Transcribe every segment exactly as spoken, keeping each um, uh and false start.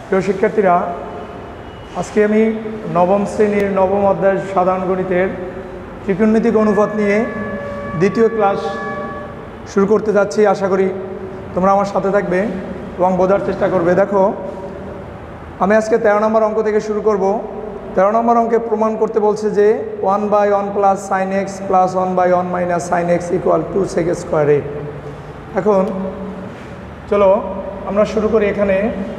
প্রিয় শিক্ষার্থীরা, আজকে আমি নবম শ্রেণীর নবম অধ্যায়ের সাধারণ গণিতের ত্রিকোণমিতিক অনুপাত নিয়ে দ্বিতীয় ক্লাস শুরু করতে যাচ্ছি। আশা করি তোমরা আমার সাথে থাকবে এবং বোঝার চেষ্টা করবে। দেখো, আমি আজকে তেরো নম্বর অঙ্ক থেকে শুরু করব। তেরো নম্বর অঙ্কে প্রমাণ করতে বলছে যে one by one plus sine x plus one by one minus sine x equal to sec square A. এখন চলো আমরা শুরু করি। এখানে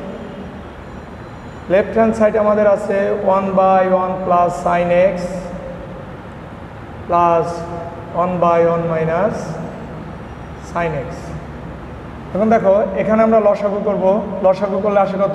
লেফট হ্যান্ড সাইড আমাদের আছে one by one plus sine x plus one by one minus sine x. এখন দেখো, এখানে আমরা লসাগু করব। লসাগু করলে আসে কত?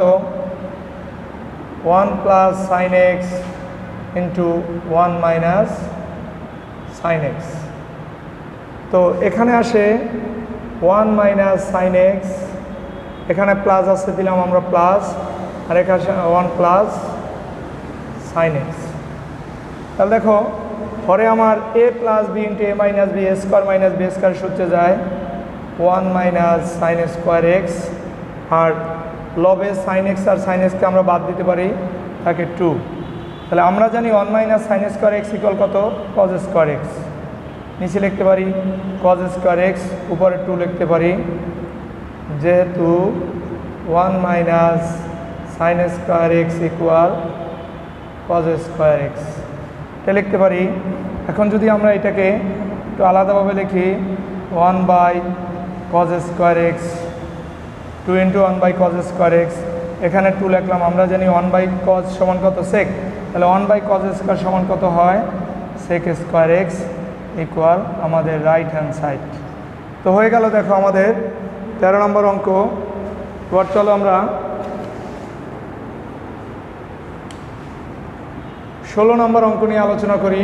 One plus sine x into one minus sine x. তো এখানে আসে ওয়ান মাইনাস সাইন এক্স, এখানে প্লাস আছে, দিলাম আমরা প্লাস, আর এখানে ওয়ান প্লাস সাইন এক্স। তাহলে দেখো, পরে আমার A plus B into A minus B square minus B square সূত্রে যায় one minus sine square x, আর লবে সাইন এক্স আর সাইন এক্সকে আমরা বাদ দিতে পারি, থাকে টু। তাহলে আমরা জানি one minus sine square x equal কত? Cos square x. নিচে লিখতে পারি কজ স্কোয়ার এক্স, উপরে টু লিখতে পারি, যেহেতু one minus sine square x equal cos square x এটা লিখতে পারি। এখন যদি আমরা এটাকে একটু আলাদাভাবে লিখি, one by cos square x two into one by cos square x, এখানে টু লিখলাম। আমরা জানি ওয়ান বাই কজ সমান কত? সেক। তাহলে ওয়ান বাই কজ স্কোয়ার সমান কত হয়? সেক স্কোয়ার এক্স ইকুয়াল আমাদের রাইট হ্যান্ড সাইড। তো হয়ে গেল দেখো আমাদের তেরো নম্বর অঙ্ক। এবার চলো আমরা ষোলো নম্বর অঙ্ক নিয়ে আলোচনা করি।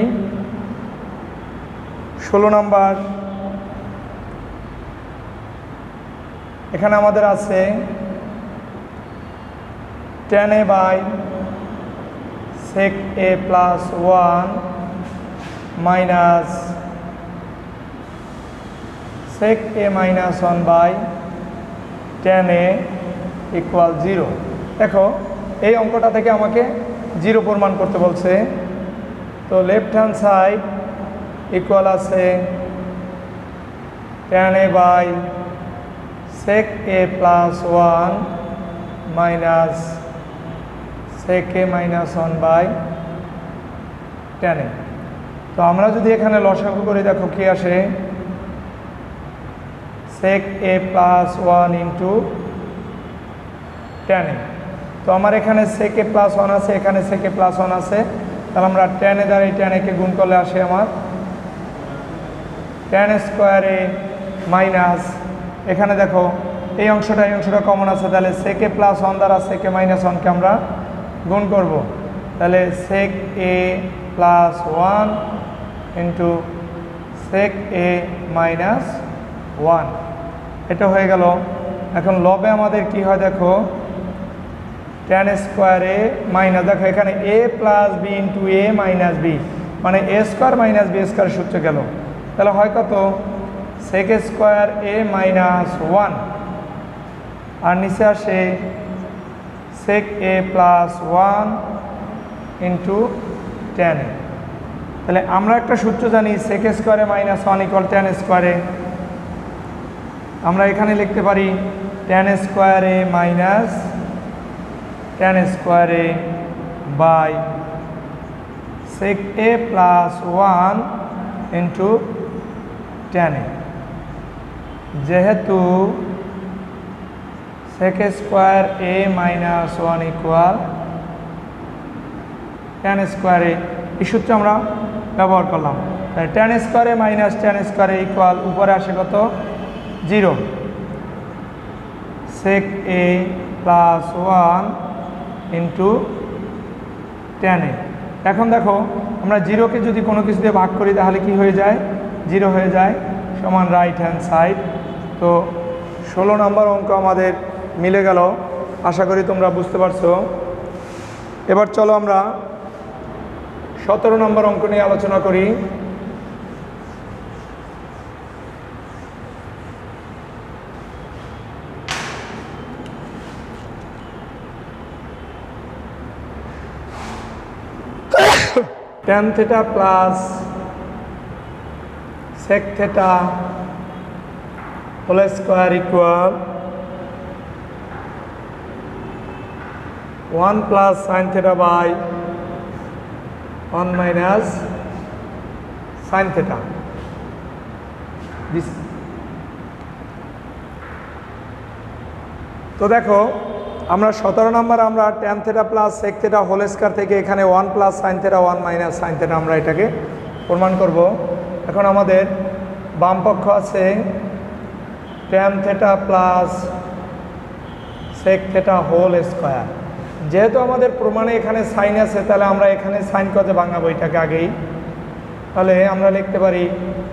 ষোলো নম্বর, এখানে আমাদের আছে tan A by sec A plus one minus sec A minus one by tan A equal zero. দেখো, এই অঙ্কটা থেকে আমাকে জিরো প্রমাণ করতে বলছে। তো লেফট হ্যান্ড সাইড ইকুয়াল আছে tan A by sec A plus one minus sec A minus one by tan A. তো আমরা যদি এখানে লসাগু করি, দেখো কি আসে? Sec A plus one into tan A. তো আমার এখানে সেক এ প্লাস ওয়ান আছে, এখানে সেক এ প্লাস ওয়ান আছে। তাহলে আমরা টেন এ দ্বারা এই টেন একে গুণ করলে আসে আমার টেন স্কোয়ার এ মাইনাস, এখানে দেখো এই অংশটা এই অংশটা কমন আছে, তাহলে সেক এ প্লাস ওয়ান দ্বারা সেক এ মাইনাস ওয়ানকে আমরা গুণ করব। তাহলে sec A plus one into sec A minus one, এটা হয়ে গেল। এখন লবে আমাদের কি হয়? দেখো, টেন স্কোয়ার এ মাইনাস, দেখো এখানে A plus B into A minus B, মানে A square minus B square সূত্রে গেল। তাহলে হয় কত? Sec square A minus one, আর নিচে আসে sec A plus one into tan A. তাহলে আমরা একটা সূত্র জানি, সেক স্কোয়ারে মাইনাস ওয়ান ইকুয়াল টেন স্কোয়ারে। আমরা এখানে লিখতে পারি টেন স্কোয়ারে মাইনাস টেন স্কোয়ারে by sec A plus one into tan A. যেহেতু sec square A minus one equal tan স্কোয়ারে, এই সূত্র আমরা ব্যবহার করলাম। তাই টেন স্কোয়ারে মাইনাস টেন স্কোয়ারে ইকুয়াল উপরে আসে কত? Zero. Sec A plus one into tan A. এখন দেখো, আমরা জিরোকে যদি কোনো কিছু দিয়ে ভাগ করি তাহলে কি হয়ে যায়? জিরো হয়ে যায়, সমান রাইট হ্যান্ড সাইড। তো ষোলো নম্বর অঙ্ক আমাদের মিলে গেল। আশা করি তোমরা বুঝতে পারছো। এবার চলো আমরা সতেরো নম্বর অঙ্ক নিয়ে আলোচনা করি। tan theta plus sec theta whole square equal one plus sin theta by one minus sin theta. This তো দেখো আমরা সতেরো নম্বর আমরা tan theta plus sec theta whole square থেকে এখানে one plus sin theta one minus sin theta আমরা এটাকে প্রমাণ করব। এখন আমাদের বাম পক্ষ আছে tan theta plus sec theta whole square। যেহেতু আমাদের প্রমাণে এখানে সাইন আছে তাহলে আমরা এখানে সাইন কজে ভাঙাবো এটাকে আগেই। তাহলে আমরা লিখতে পারি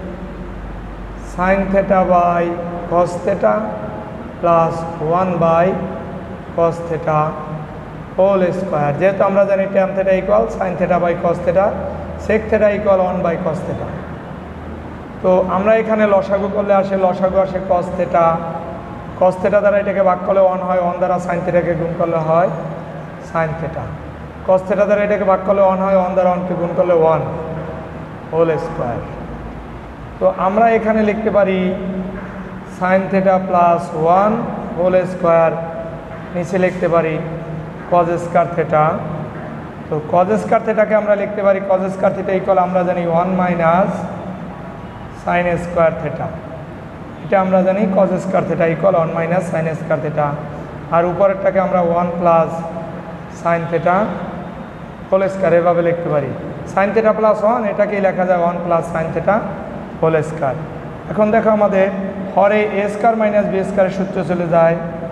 sin theta by cos theta plus one by cos theta whole square। যেহেতু আমরা জানি tan theta equal sin theta by cos theta, sec theta equal one by cos theta। তো আমরা এখানে লসাগু করলে আসে লসাগু আসে cos theta, cos theta দ্বারা এটাকে ভাগ করলে one হয়, one দ্বারা sin theta কে গুণ করলে হয় sin theta, cos theta দ্বারা এটাকে ভাগ করলে one হয়, one দ্বারা one কে গুণ করলে one whole square। তো আমরা এখানে লিখতে পারি sin theta plus one whole square, নিচে লিখতে পারি cos square theta। তো cos square theta কে আমরা লিখতে পারি cos square theta equal আমরা জানি one minus sin square theta। এটা আমরা জানি cos square theta equal one minus sin square theta। আর উপরেরটাকে আমরা one plus sin theta whole square এভাবে লিখতে পারি। sin theta plus one এটাকেই লেখা যায় one plus sin theta whole square। এখন দেখো আমাদের হরে a স্কয়ার মাইনাস b স্কয়ারের সূত্র চলে যায়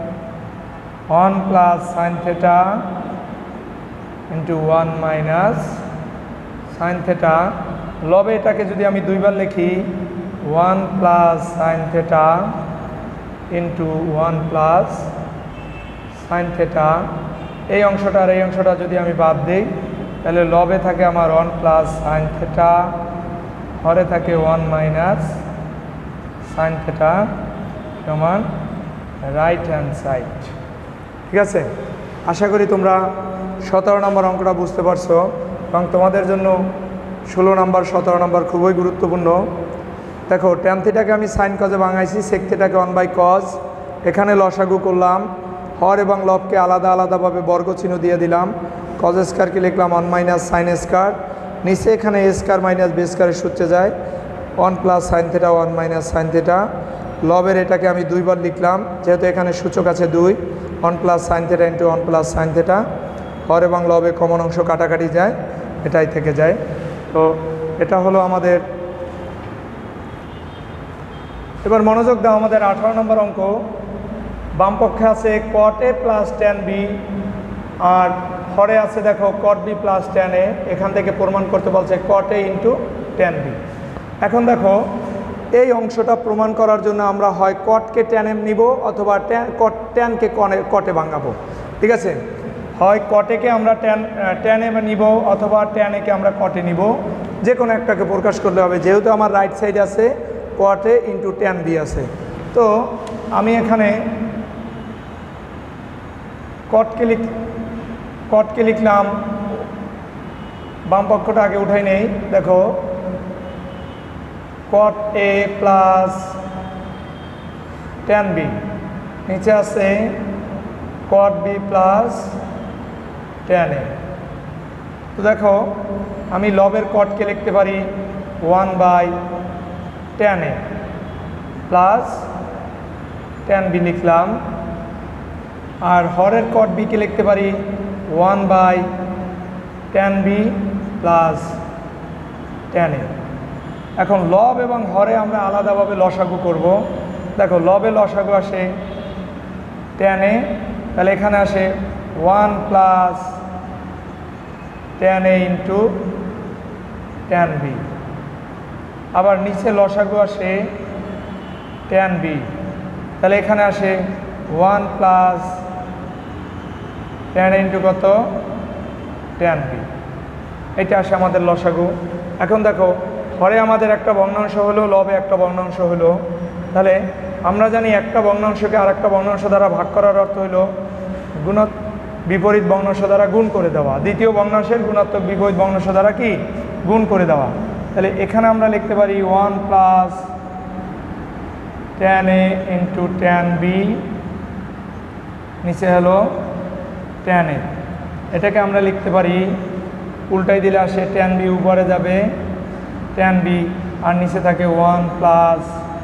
one plus sin theta into one minus sin theta। লবে এটাকে যদি আমি দুইবার লিখি one plus sin theta into one plus sin theta, এই অংশটা আর এই অংশটা যদি আমি বাদ দিই তাহলে লবে থাকে আমার one plus sin theta, হরে থাকে one minus sin theta সমান রাইট হ্যান্ড সাইড। ঠিক আছে, আশা করি তোমরা সতেরো নম্বর অঙ্কটা বুঝতে পারছো এবং তোমাদের জন্য ষোলো নম্বর সতেরো নম্বর খুবই গুরুত্বপূর্ণ। দেখো tan থিটাকে আমি সাইন কজে ভাঙাইছি, sec থিটাকে one by cos, এখানে লসাগু করলাম, হর এবং লবকে আলাদা আলাদাভাবে বর্গ চিহ্ন দিয়ে দিলাম, cos স্কয়ারকে লিখলাম one minus sin স্কয়ার, নিচে এখানে a স্কয়ার মাইনাস b স্কয়ারের সূত্রে যায় one plus sin theta one minus sin theta। লবের এটাকে আমি দুইবার লিখলাম যেহেতু এখানে সূচক আছে দুই, one plus sin theta into one plus sin theta। হর এবং লবে কমন অংশ কাটাকাটি যায়, এটাই থেকে যায়। তো এটা হলো আমাদের। এবার মনোযোগ দাও, আমাদের আঠারো নম্বর অঙ্ক। বাম পক্ষে আছে cot a plus tan b আর হরে আছে দেখো cot b plus tan a। এখান থেকে প্রমাণ করতে বলছে cot a into tan b। এখন দেখো এই অংশটা প্রমাণ করার জন্য আমরা হয় কটকে ট্যান এম নিব অথবা ট্যান কট ট্যানকে কনে কটে ভাঙাবো। ঠিক আছে, হয় কটেকে আমরা ট্যান ট্যান এম নিব অথবা ট্যান একে আমরা কটে নিব, যে কোনো একটাকে প্রকাশ করলে হবে। যেহেতু আমার রাইট সাইড আছে cot a into tan b আছে, তো আমি এখানে কটকে লিখ কটকে লিখলাম, বাম পক্ষটা আগে উঠাই নেই। দেখো cot a plus tan b, নিচে আছে cot b plus tan a। তো দেখো আমি লবের কটকে লিখতে পারি one by tan a plus tan b লিখলাম, আর হরের cot b কে লিখতে পারি one by tan b plus tan a। এখন লব এবং হরে আমরা আলাদাভাবে লসাগু করব। দেখো লবে লসাগু আসে tan a, তাহলে এখানে আসে one plus tan a into tan b। আবার নিচে লসাগু আসে tan b, তাহলে এখানে আসে one plus tan a into কত tan b। এটা আসে আমাদের লসাগু। এখন দেখো হরে আমাদের একটা ভগ্নাংশ হলো, লবে একটা ভগ্নাংশ হলো, তাহলে আমরা জানি একটা ভগ্নাংশকে আর একটা ভগ্নাংশ দ্বারা ভাগ করার অর্থ হলো গুণত বিপরীত ভগ্নাংশ দ্বারা গুণ করে দেওয়া। দ্বিতীয় ভগ্নাংশের গুণাত্মক বিপরীত ভগ্নাংশ দ্বারা কি গুণ করে দেওয়া। তাহলে এখানে আমরা লিখতে পারি one plus tan a into tan b, নিচে হলো টেন এ। এটাকে আমরা লিখতে পারি, উল্টাই দিলে আসে টেন বি উপরে যাবে টেন বি, আর নিচে থাকে one plus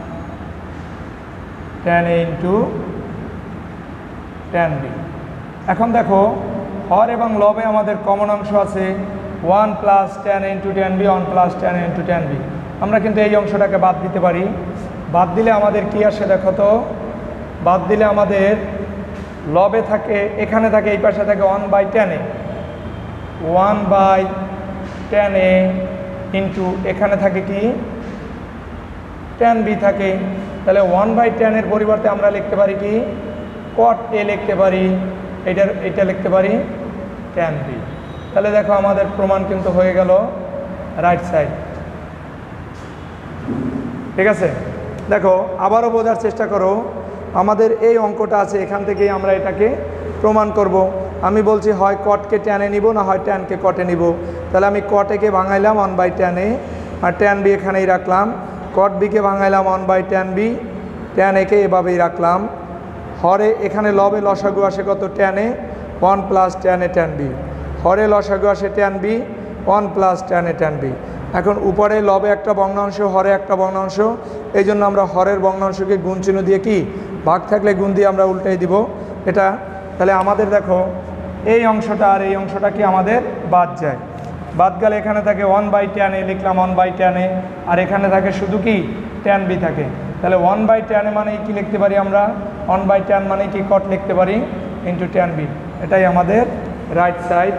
tan a into tan b. এখন দেখো হর এবং লবে আমাদের কমন অংশ আছে one plus tan into tan b, one plus tan into tan b. আমরা কিন্তু এই অংশটাকে বাদ দিতে পারি। বাদ দিলে আমাদের কি আসে দেখো তো, বাদ দিলে আমাদের লবে থাকে, এখানে থাকে এই পাশে থাকে one by tan a, one by tan a into এখানে থাকে কি টেন বি থাকে। তাহলে ওয়ান বাই টেনের পরিবর্তে আমরা লিখতে পারি কি কট এ লিখতে পারি, এটার এটা লিখতে পারি টেন বি। তাহলে দেখো আমাদের প্রমাণ কিন্তু হয়ে গেল রাইট সাইড। ঠিক আছে, দেখো আবারও বোঝার চেষ্টা করো। আমাদের এই অঙ্কটা আছে, এখান থেকেই আমরা এটাকে প্রমাণ করব। আমি বলছি হয় কটকে টেনে নিব, না হয় টেনকে কটে নিব। তাহলে আমি কটেকে ভাঙাইলাম ওয়ান বাই টেনে, আর টেন বি এখানেই রাখলাম। কট বিকে ভাঙাইলাম one by tan b, tan একে এভাবেই রাখলাম। হরে এখানে লবে লসাগু আসে কত টেনে, ওয়ান প্লাস টেনে টেন বি। হরে লসাগু আসে টেন বি, ওয়ান প্লাস টেনে টেন বি। এখন উপরে লবে একটা ভগ্নাংশ, হরে একটা ভগ্নাংশ, এই জন্য আমরা হরের ভগ্নাংশকে গুণ চিহ্ন দিয়ে কি ভাগ থাকলে গুণ দিয়ে আমরা উল্টাই দিব এটা। তাহলে আমাদের দেখো এই অংশটা আর এই অংশটা কি আমাদের বাদ যায়। বাদ গেলে এখানে থাকে ওয়ান বাই টেন এ, লিখলাম ওয়ান বাই টেন এ, আর এখানে থাকে শুধু কি টেন বি থাকে। তাহলে ওয়ান বাই টেন এ মানে কি লিখতে পারি আমরা, ওয়ান বাই টেন মানে কি কট লিখতে পারি ইন্টু টেন বি। এটাই আমাদের রাইট সাইড।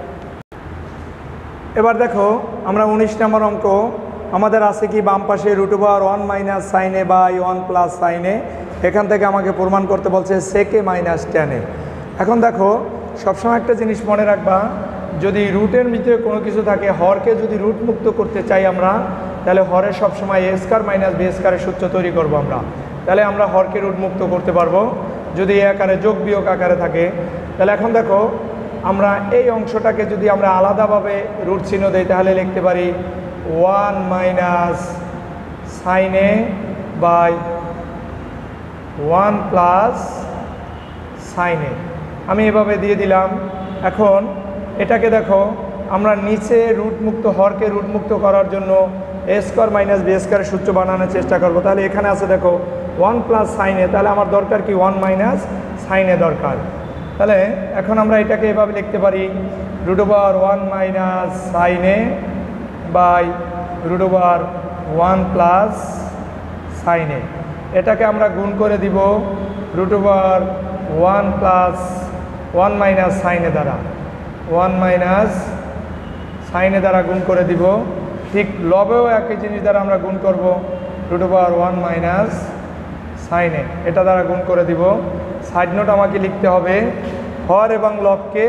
এবার দেখো আমরা উনিশ নম্বর অঙ্ক, আমাদের আছে কি বাম পাশে root over one minus sine a by one plus sine a. এখান থেকে আমাকে প্রমাণ করতে বলছে সেকে মাইনাস টেন এ। এখন দেখো সবসময় একটা জিনিস মনে রাখবা, যদি রুটের ভিতরে কোনো কিছু থাকে, হরকে যদি রুট মুক্ত করতে চাই আমরা, তাহলে হরের সবসময় এ স্কয়ার মাইনাস বি স্কয়ারের সূত্র তৈরি করব আমরা। তাহলে আমরা হরকে রুট মুক্ত করতে পারবো যদি এ আকারে যোগ বিয়োগ আকারে থাকে। তাহলে এখন দেখো আমরা এই অংশটাকে যদি আমরা আলাদাভাবে রুট চিহ্ন দিই, তাহলে লিখতে পারি one minus sine a by one plus sine a. আমি এভাবে দিয়ে দিলাম। এখন এটাকে দেখো আমরা নিচে রুট মুক্ত, হরকে রুট মুক্ত করার জন্য এ স্কয়ার মাইনাস বি স্কয়ারের সূত্র বানানোর চেষ্টা করব। তাহলে এখানে আছে দেখো ওয়ান প্লাস সাইন এ, তাহলে আমার দরকার কি ওয়ান মাইনাস সাইন এ দরকার। তাহলে এখন আমরা এটাকে এভাবে লিখতে পারি root over one minus sine a by root over one plus sine a. এটাকে আমরা গুণ করে দিব root over one plus one minus sine a দ্বারা, ওয়ান মাইনাস সাইন এ দ্বারা গুণ করে দিব। ঠিক লবেও একই জিনিস দ্বারা আমরা গুণ করব, root over one minus sine a, এটা দ্বারা গুণ করে দিব। সাইড নোট আমাকে লিখতে হবে হর এবং লবকে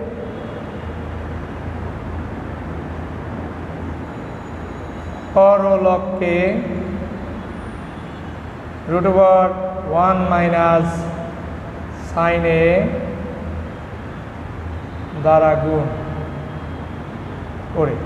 হর ও লবকে root over one minus sine a দ্বারা গুণ করে।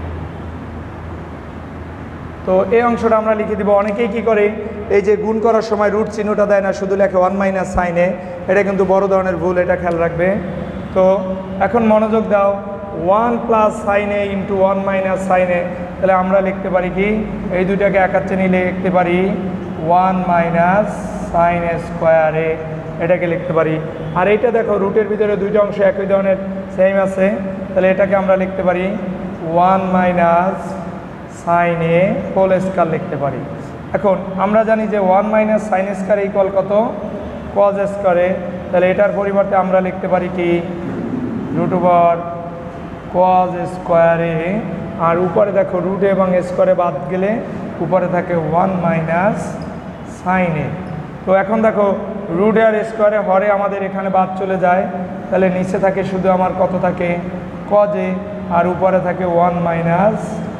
তো এই অংশটা আমরা লিখে দিব। অনেকেই কি করে এই যে গুণ করার সময় রুট চিহ্নটা দেয় না, শুধু লেখে ওয়ান মাইনাস সাইন এ। এটা কিন্তু বড় ধরনের ভুল, এটা খেয়াল রাখবে। তো এখন মনোযোগ দাও, one plus sine a into one minus sine a. তাহলে আমরা লিখতে পারি কি এই দুইটাকে একাচ্ছে নিলে লিখতে পারি one minus sine a square a, এটাকে লিখতে পারি। আর এইটা দেখো রুটের ভিতরে দুইটা অংশ একই ধরনের সেম আছে, তাহলে এটাকে আমরা লিখতে পারি one minus sine a whole square লিখতে পারি। এখন আমরা জানি যে one minus sine square equal কত কজ স্কয়ারে। তাহলে এটার পরিবর্তে আমরা লিখতে পারি কি রুট ওভার কজ স্কয়ারে, আর উপরে দেখো রুট এবং স্কয়ারে বাদ গেলে উপরে থাকে ওয়ান মাইনাস সাইন এ। তো এখন দেখো রুট আর স্কয়ারে হরে আমাদের এখানে বাদ চলে যায়, তাহলে নিচে থাকে শুধু আমার কত থাকে কজ এ, আর উপরে থাকে ওয়ান মাইনাস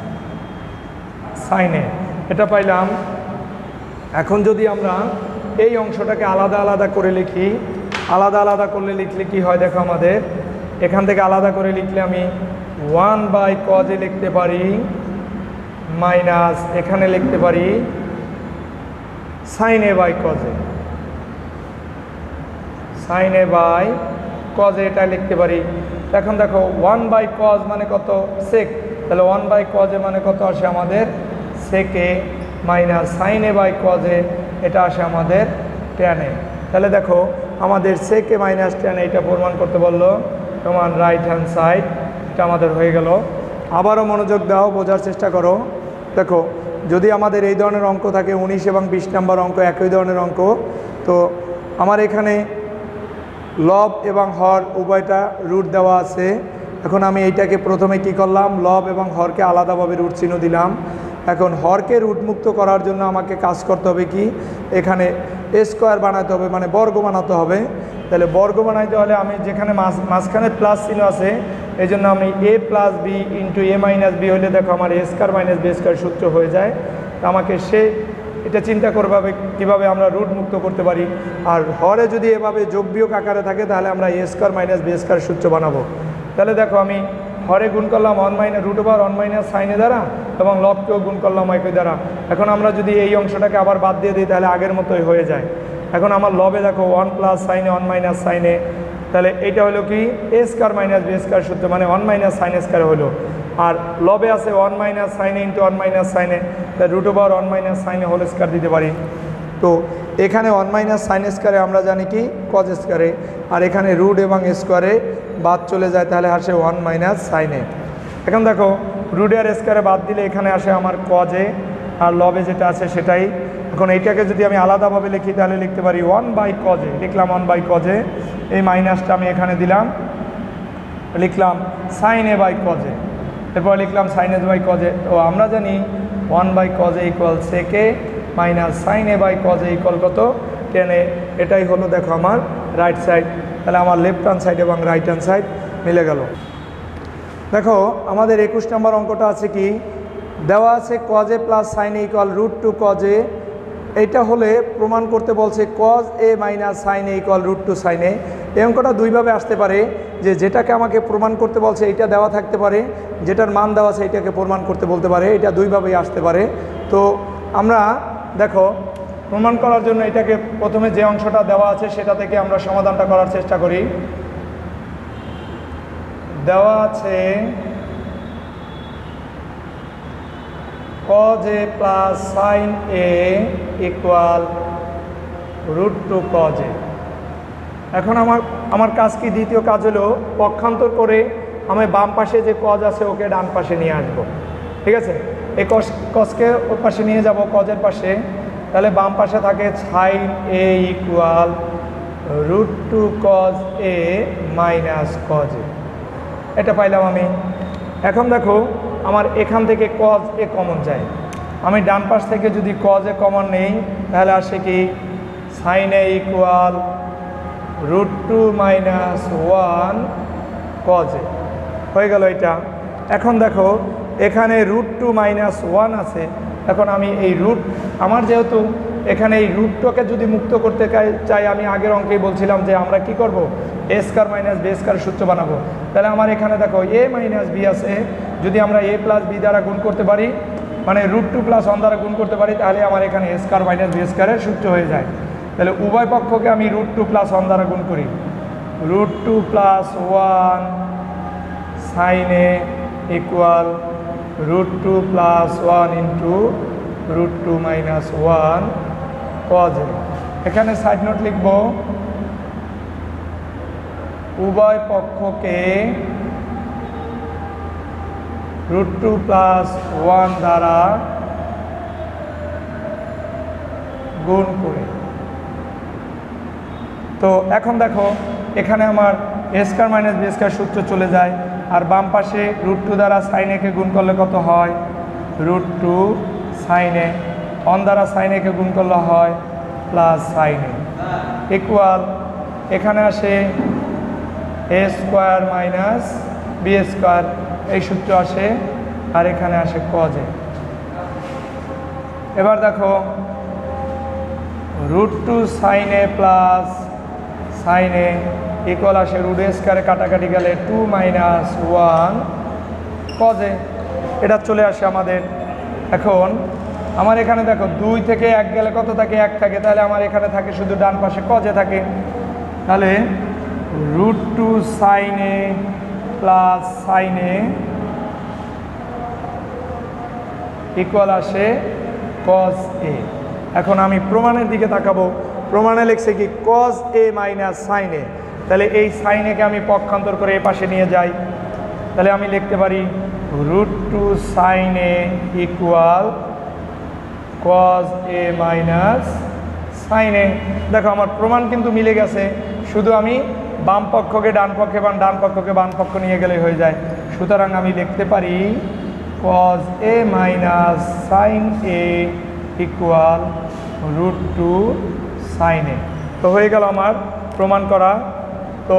সাইন এ, এটা পাইলাম। এখন যদি আমরা এই অংশটাকে আলাদা আলাদা করে লিখি, আলাদা আলাদা করলে লিখলে কি হয় দেখো আমাদের এখান থেকে আলাদা করে লিখলে আমি ওয়ান বাই কজ এ লিখতে পারি মাইনাস এখানে লিখতে পারি sine a by cos a, sine a by cos এটা লিখতে পারি। এখন দেখো ওয়ান বাই কজ মানে কত সেক, তাহলে ওয়ান বাই কজ এ মানে কত আসে আমাদের sec A minus sine a by cos a এটা আসে আমাদের ট্যান এ। তাহলে দেখো আমাদের সেক এ মাইনাস ট্যান এটা প্রমাণ করতে বললো সমান রাইট হ্যান্ড সাইড, এটা আমাদের হয়ে গেল। আবারও মনোযোগ দাও, বোঝার চেষ্টা করো। দেখো যদি আমাদের এই ধরনের অঙ্ক থাকে উনিশ এবং বিশ নম্বর অঙ্ক একই ধরনের অঙ্ক, তো আমার এখানে লব এবং হর উভয়টা রুট দেওয়া আছে। এখন আমি এইটাকে প্রথমে কি করলাম, লব এবং হরকে আলাদাভাবে রুট চিহ্ন দিলাম। এখন হরকে রুটমুক্ত করার জন্য আমাকে কাজ করতে হবে কি, এখানে এ স্কোয়ার বানাতে হবে, মানে বর্গ বানাতে হবে। তাহলে বর্গ বানাইতে হলে আমি যেখানে মাঝ মাঝখানে প্লাস চিহ্ন আছে এই জন্য আমি a plus B into A minus b হলে দেখো আমার a square minus B square সূত্র হয়ে যায়। তো আমাকে সে এটা চিন্তা করবে কীভাবে আমরা রুট মুক্ত করতে পারি। আর হরে যদি এভাবে যোগ বিয়োগ আকারে থাকে তাহলে আমরা a square minus B square সূত্র বানাবো। তাহলে দেখো আমি হরে গুণ করলাম one minus root over one minus সাইনে দ্বারা এবং লবকেও গুণ করলাম একই দ্বারা। এখন আমরা যদি এই অংশটাকে আবার বাদ দিয়ে দিই তাহলে আগের মতোই হয়ে যায়। এখন আমার লবে দেখো ওয়ান প্লাস সাইনে ওয়ান মাইনাস সাইনে, তাহলে এইটা হলো কি a square minus B square সূত্র, মানে ওয়ান মাইনাস সাইন স্কোয়ার হলো। আর লবে আছে ওয়ান মাইনাস সাইনে ইন্টু ওয়ান মাইনাস সাইনে, তাই রুট ওভার ওয়ান মাইনাস সাইনে হোল স্কোয়ার দিতে পারি। তো এখানে ওয়ান মাইনাস সাইন স্কোয়ারে আমরা জানি কি কজ স্কোয়ারে, আর এখানে রুট এবং স্কোয়ারে বাদ চলে যায়, তাহলে আসে ওয়ান মাইনাস সাইনে। এখন দেখো রুট আর স্কোয়ারে বাদ দিলে এখানে আসে আমার কজে, আর লবে যেটা আছে সেটাই। এখন এইটাকে যদি আমি আলাদাভাবে লিখি তাহলে লিখতে পারি ওয়ান বাই কজে, লিখলাম ওয়ান বাই কজে, এই মাইনাসটা আমি এখানে দিলাম, লিখলাম সাইন এ বাই কজে, এরপর লিখলাম সাইন এ বাই কজে। তো আমরা জানি ওয়ান বাই কজে ইকুয়াল সেকে মাইনাস সাইন এ বাই কজে ইকুয়াল কত টেন এ। এটাই হলো দেখো আমার রাইট সাইড। তাহলে আমার লেফট হ্যান্ড সাইড এবং রাইট হ্যান্ড সাইড মিলে গেল। দেখো আমাদের একুশ নম্বর অঙ্কটা আছে কি, দেওয়া আছে কজে plus sine a equal root two কজে। এইটা হলে প্রমাণ করতে বলছে cos a minus sine a equal root two sine a. এই অঙ্কটা দুইভাবে আসতে পারে, যে যেটাকে আমাকে প্রমাণ করতে বলছে এইটা দেওয়া থাকতে পারে, যেটার মান দেওয়া আছে এইটাকে প্রমাণ করতে বলতে পারে, এটা দুইভাবেই আসতে পারে। তো আমরা দেখো প্রমাণ করার জন্য এটাকে প্রথমে যে অংশটা দেওয়া আছে সেটা থেকে আমরা সমাধানটা করার চেষ্টা করি। দেওয়া আছে cos a plus sine a equal root two cos a. এখন আমার আমার কাজ কি, দ্বিতীয় কাজ হলো পক্ষান্তর করে আমি বাম পাশে যে কজ আছে ওকে ডান পাশে নিয়ে আসবো। ঠিক আছে, এই কজ কজকে ওর পাশে নিয়ে যাব কজের পাশে, তাহলে বাম পাশে থাকে sine a equal root two cos a minus cos a, এটা পাইলাম আমি। এখন দেখো আমার এখান থেকে কজ এ কমন যায়, আমি ডান পাশ থেকে যদি কজ এ কমন নেই তাহলে আসে কি sine a equal root two minus one cos a, হয়ে গেল এটা। এখন দেখো এখানে রুট টু মাইনাস ওয়ান আছে, এখন আমি এই রুট আমার যেহেতু এখানে এই রুটটাকে যদি মুক্ত করতে চাই, আমি আগের অঙ্কেই বলছিলাম যে আমরা কি করব, a square minus B square সূত্র বানাবো। তাহলে আমার এখানে দেখো এ মাইনাস বি আছে, যদি আমরা এ প্লাস বি দ্বারা গুণ করতে পারি, মানে রুট টু প্লাস ওয়ান দ্বারা গুণ করতে পারি, তাহলে আমার এখানে এ স্কোয়ার মাইনাস বি স্কোয়ারের সূত্র হয়ে যায়। তাহলে উভয় পক্ষকে আমি রুট টু প্লাস ওয়ান দ্বারা গুণ করি, root two plus one sine a equal root two plus one into root two minus one cos a. এখানে সাইড নোট লিখব, উভয় পক্ষকে রুট টু প্লাস ওয়ান দ্বারা গুণ করে। তো এখন দেখো এখানে আমার a square minus B square সূত্র চলে যায়, আর বাম পাশে রুট টু দ্বারা সাইন একে গুণ করলে কত হয় রুট টু সাইন এ, অন দ্বারা সাইন একে গুণ করলে হয় প্লাস সাইন এ ইকুয়াল এখানে আসে a square minus B square, এই সূত্র আসে, আর এখানে আসে কজ এ। এবার দেখো root two sine a plus sine a equal আসে রুট এ স্কোয়ারে কাটাকাটি গেলে two minus one cos a, এটা চলে আসে আমাদের। এখন আমার এখানে দেখো দুই থেকে এক গেলে কত থাকে, এক থাকে, তাহলে আমার এখানে থাকে শুধু ডান পাশে কজ এ থাকে। তাহলে root two sine a plus sine a equal আসে কজ এ। এখন আমি প্রমাণের দিকে তাকাবো। প্রমাণে লিখছে কি cos a minus sine a. তাহলে এই সাইন একে আমি পক্ষান্তর করে এ পাশে নিয়ে যাই। তাহলে আমি লিখতে পারি root two sine a equal cos a minus sine a. দেখো আমার প্রমাণ কিন্তু মিলে গেছে, শুধু আমি বাম পক্ষকে ডান পক্ষে বা ডান পক্ষকে বাম পক্ষ নিয়ে গেলে হয়ে যায়। সুতরাং আমি লিখতে পারি cos a minus sine a equal root two sine a. তো হয়ে গেল আমার প্রমাণ করা। তো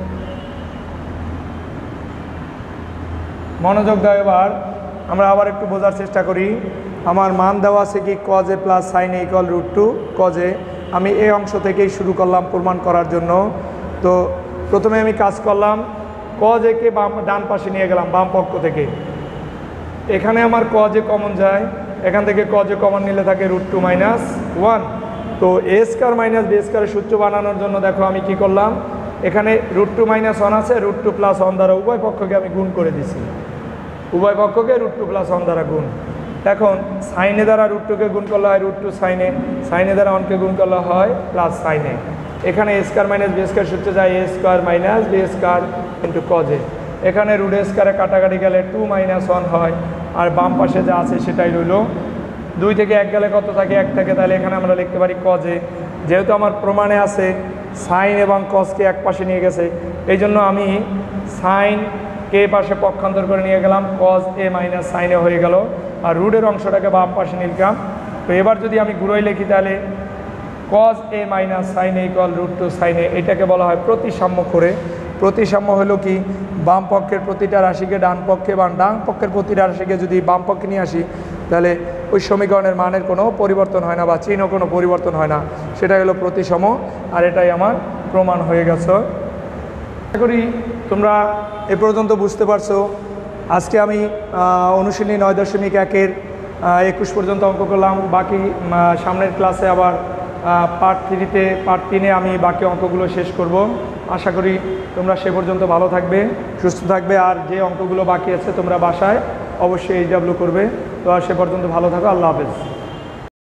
মনোযোগ দাও, এবার আমরা আবার একটু বোঝার চেষ্টা করি। আমার মান দেওয়া আছে কি cos a plus sine a equal root two cos a. আমি এই অংশ থেকেই শুরু করলাম প্রমাণ করার জন্য। তো প্রথমে আমি কাজ করলাম, কজ একে বাম ডান পাশে নিয়ে গেলাম বাম পক্ষ থেকে। এখানে আমার কজ এ কমন যায়, এখান থেকে কজ এ কমন নিলে থাকে রুট টু মাইনাস ওয়ান। তো এ স্কয়ার মাইনাস বি স্কয়ারের সূত্র বানানোর জন্য দেখো আমি কি করলাম, এখানে রুট টু মাইনাস ওয়ান আছে, রুট টু প্লাস ওয়ান দ্বারা উভয় পক্ষকে আমি গুণ করে দিছি। উভয় পক্ষকে রুট টু প্লাস ওয়ান দ্বারা গুণ। এখন সাইনে দ্বারা রুট টুকে গুণ করলে হয় রুট টু সাইনে, সাইনে দ্বারা ওয়ানকে গুণ করলে হয় প্লাস সাইনে। এখানে a square minus b square সূত্রে যায় a square minus b square into cos a. এখানে রুট এ স্কয়ারে কাটাকাটি গেলে টু মাইনাস ওয়ান হয়, আর বাম পাশে যা আছে সেটাই রইল। দুই থেকে এক গেলে কত থাকে, এক থাকে, তাহলে এখানে আমরা লিখতে পারি কজ এ। যেহেতু আমার প্রমাণে আছে সাইন এবং কজকে এক পাশে নিয়ে গেছে, এই জন্য আমি সাইন কে পাশে পক্ষান্তর করে নিয়ে গেলাম, cos a minus sine a হয়ে গেল, আর রুটের অংশটাকে বাম পাশে নিলাম। তো এবার যদি আমি ঘুরোই লিখি তাহলে cos a minus sine a equal root two sine a. এটাকে বলা হয় প্রতিসাম্য করে। প্রতিসাম্য হলো কি, বাম পক্ষের প্রতিটা রাশিকে ডান পক্ষে বা ডান পক্ষের প্রতিটা রাশিকে যদি বাম পক্ষে নিয়ে আসি তাহলে ওই সমীকরণের মানের কোনো পরিবর্তন হয় না বা চিহ্ন কোনো পরিবর্তন হয় না, সেটা হলো প্রতিসম। আর এটাই আমার প্রমাণ হয়ে গেছে। আশা করি তোমরা এ পর্যন্ত বুঝতে পারছো। আজকে আমি অনুশীলনী নয় দশমিক একের একুশ পর্যন্ত অঙ্ক করলাম। বাকি সামনের ক্লাসে আবার পার্ট থ্রিতে পার্ট তিনে আমি বাকি অঙ্কগুলো শেষ করব। আশা করি তোমরা সে পর্যন্ত ভালো থাকবে, সুস্থ থাকবে। আর যে অঙ্কগুলো বাকি আছে তোমরা বাসায় অবশ্যই এইচডাব্লিউ করবে। তো আর সে পর্যন্ত ভালো থাকো। আল্লাহ হাফেজ।